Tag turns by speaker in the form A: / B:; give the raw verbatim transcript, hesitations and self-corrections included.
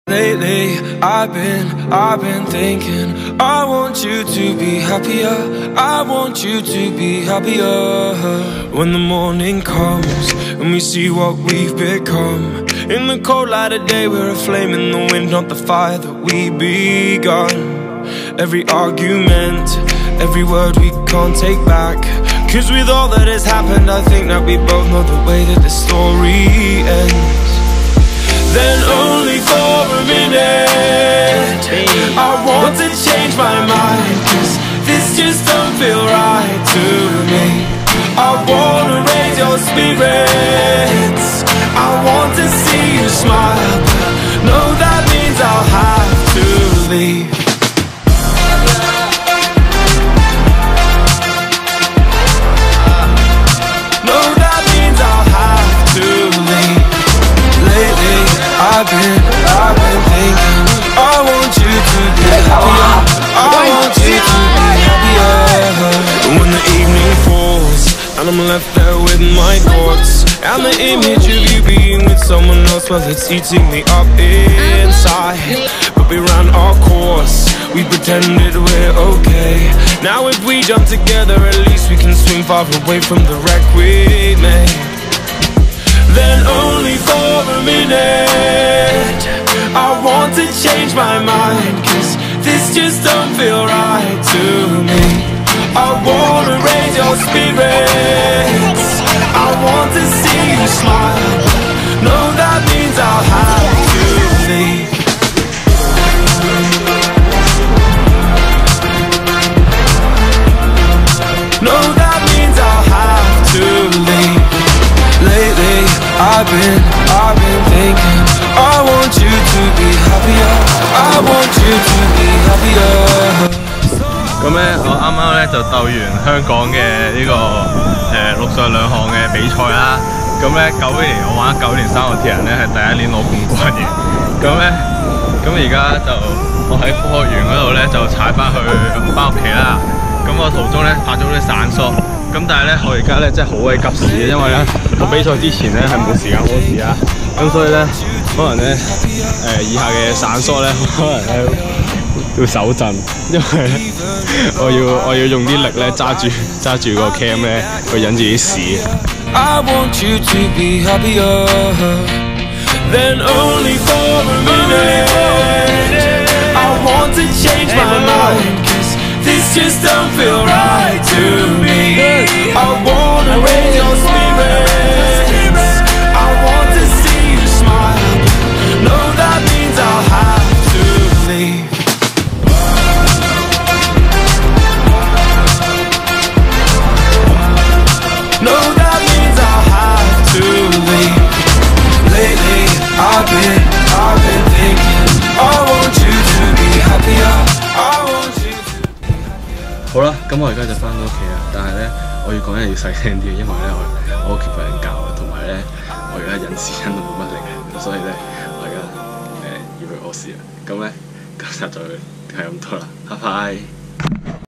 A: Lately, I've been, I've been thinking I want you to be happier, I want you to be happier. When the morning comes and we see what we've become, in the cold light of day we're a flame in the wind, not the fire that we begun. Every argument, every word we can't take back, 'cause with all that has happened I think that we both know the way that the story ends. Then only for a minute I want to change my mind, 'cause this just don't feel right to me. I wanna raise your spirits, I want to see you smile, but no, that means I'll have to leave. No, that means I'll have to leave. Lately, I've been, I've been thinking I want you to be happier, I want you to be happier. And when the evening falls and I'm left there with my thoughts, and the image of you being with someone else, well, it's eating me up inside. But we ran our course, we pretended we're okay. Now if we jump together, at least we can swim far away from the wreck we made. Then only for a minute I want to change my mind, 'cause this just don't feel right to me. I wanna raise your spirits, I want to see you smile, no, that means I'll have to leave. No, that means I'll have to leave. Lately, I've been, I've been thinking I want you to be happier, I want you to be happier.
B: 咁咧，我啱啱咧就鬥完香港嘅呢、這個誒陸上兩項嘅比賽啦。咁咧九年我玩九年三項鐵人咧係第一年攞冠軍嘅。咁咧，咁而家就我喺科學園嗰度咧就踩翻去翻屋企啦。咁我途中咧拍咗啲散疏。咁但係咧，我而家咧真係好鬼急事，因為咧我比賽之前咧係冇時間屙屎啊，咁所以咧可能咧誒以下嘅散疏咧可能咧要手震，因為咧我要我要用啲力咧揸住揸住個 cam 咧去忍住啲屎。
A: I want you to be happier, then only for a minute. I want to change my mind, 'cause this just don't feel right to me. I wanna raise your spirits, I want to see you smile, no, that means I'll have to leave. No, that means I'll have to leave. Lately, I've been, I've been thinking I want you to be happier, I want you to be happier.
B: 好啦，咁我而家就翻到屋企啦，但係咧我要講嘢要細聲啲，因為咧我我屋企瞓緊覺啊，同埋咧我而家忍屎忍到冇乜力啊，所以咧我而家誒要去屙屎啦。咁咧今日就係咁多啦，拜拜。